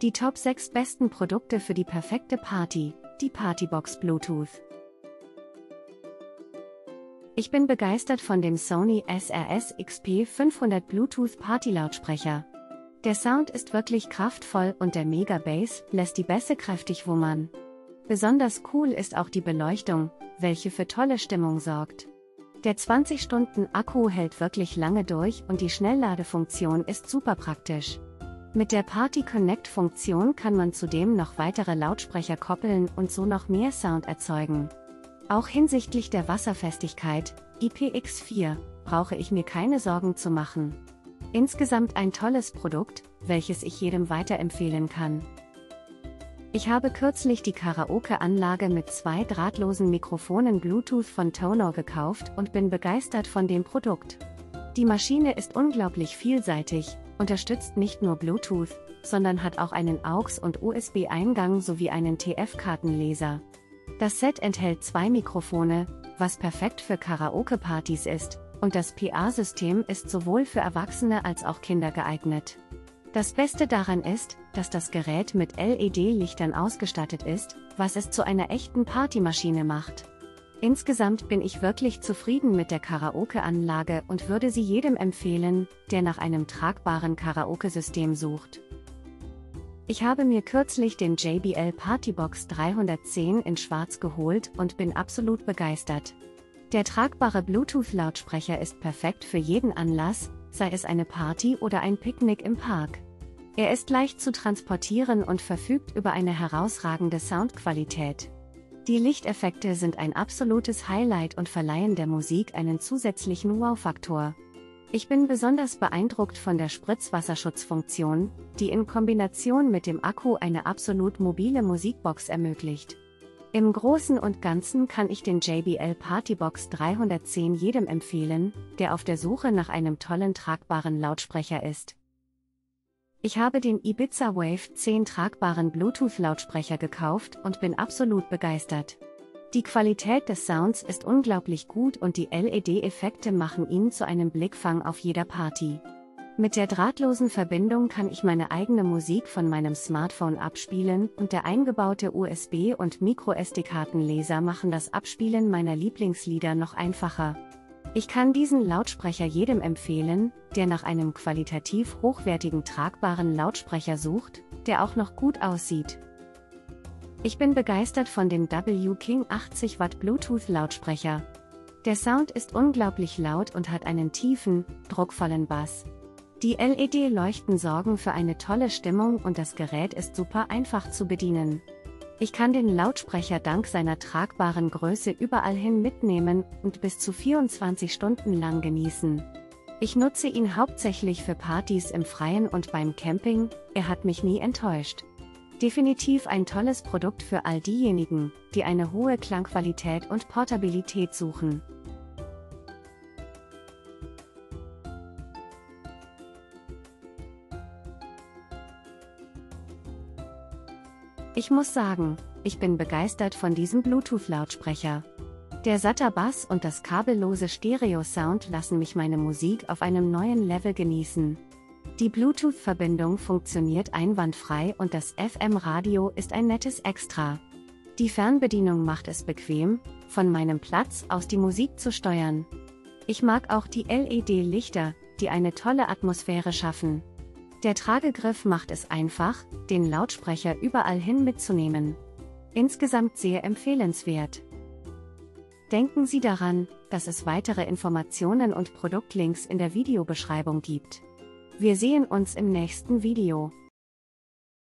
Die Top 6 besten Produkte für die perfekte Party, die Partybox Bluetooth. Ich bin begeistert von dem Sony SRS XP500 Bluetooth Partylautsprecher. Der Sound ist wirklich kraftvoll und der Mega Bass lässt die Bässe kräftig wummern. Besonders cool ist auch die Beleuchtung, welche für tolle Stimmung sorgt. Der 20-Stunden-Akku hält wirklich lange durch und die Schnellladefunktion ist super praktisch. Mit der Party Connect-Funktion kann man zudem noch weitere Lautsprecher koppeln und so noch mehr Sound erzeugen. Auch hinsichtlich der Wasserfestigkeit, IPX4, brauche ich mir keine Sorgen zu machen. Insgesamt ein tolles Produkt, welches ich jedem weiterempfehlen kann. Ich habe kürzlich die Karaoke-Anlage mit 2 drahtlosen Mikrofonen Bluetooth von Tonor gekauft und bin begeistert von dem Produkt. Die Maschine ist unglaublich vielseitig, unterstützt nicht nur Bluetooth, sondern hat auch einen AUX- und USB-Eingang sowie einen TF-Kartenleser. Das Set enthält 2 Mikrofone, was perfekt für Karaoke-Partys ist, und das PA-System ist sowohl für Erwachsene als auch Kinder geeignet. Das Beste daran ist, dass das Gerät mit LED-Lichtern ausgestattet ist, was es zu einer echten Partymaschine macht. Insgesamt bin ich wirklich zufrieden mit der Karaoke-Anlage und würde sie jedem empfehlen, der nach einem tragbaren Karaoke-System sucht. Ich habe mir kürzlich den JBL Partybox 310 in Schwarz geholt und bin absolut begeistert. Der tragbare Bluetooth-Lautsprecher ist perfekt für jeden Anlass, sei es eine Party oder ein Picknick im Park. Er ist leicht zu transportieren und verfügt über eine herausragende Soundqualität. Die Lichteffekte sind ein absolutes Highlight und verleihen der Musik einen zusätzlichen Wow-Faktor. Ich bin besonders beeindruckt von der Spritzwasserschutzfunktion, die in Kombination mit dem Akku eine absolut mobile Musikbox ermöglicht. Im Großen und Ganzen kann ich den JBL Partybox 310 jedem empfehlen, der auf der Suche nach einem tollen tragbaren Lautsprecher ist. Ich habe den Ibiza Wave 10 tragbaren Bluetooth-Lautsprecher gekauft und bin absolut begeistert. Die Qualität des Sounds ist unglaublich gut und die LED-Effekte machen ihn zu einem Blickfang auf jeder Party. Mit der drahtlosen Verbindung kann ich meine eigene Musik von meinem Smartphone abspielen und der eingebaute USB- und Micro-SD-Kartenleser machen das Abspielen meiner Lieblingslieder noch einfacher. Ich kann diesen Lautsprecher jedem empfehlen, der nach einem qualitativ hochwertigen tragbaren Lautsprecher sucht, der auch noch gut aussieht. Ich bin begeistert von dem W-King 80 Watt Bluetooth-Lautsprecher. Der Sound ist unglaublich laut und hat einen tiefen, druckvollen Bass. Die LED-Leuchten sorgen für eine tolle Stimmung und das Gerät ist super einfach zu bedienen. Ich kann den Lautsprecher dank seiner tragbaren Größe überall hin mitnehmen und bis zu 24 Stunden lang genießen. Ich nutze ihn hauptsächlich für Partys im Freien und beim Camping, er hat mich nie enttäuscht. Definitiv ein tolles Produkt für all diejenigen, die eine hohe Klangqualität und Portabilität suchen. Ich muss sagen, ich bin begeistert von diesem Bluetooth-Lautsprecher. Der satte Bass und das kabellose Stereo-Sound lassen mich meine Musik auf einem neuen Level genießen. Die Bluetooth-Verbindung funktioniert einwandfrei und das FM-Radio ist ein nettes Extra. Die Fernbedienung macht es bequem, von meinem Platz aus die Musik zu steuern. Ich mag auch die LED-Lichter, die eine tolle Atmosphäre schaffen. Der Tragegriff macht es einfach, den Lautsprecher überall hin mitzunehmen. Insgesamt sehr empfehlenswert. Denken Sie daran, dass es weitere Informationen und Produktlinks in der Videobeschreibung gibt. Wir sehen uns im nächsten Video.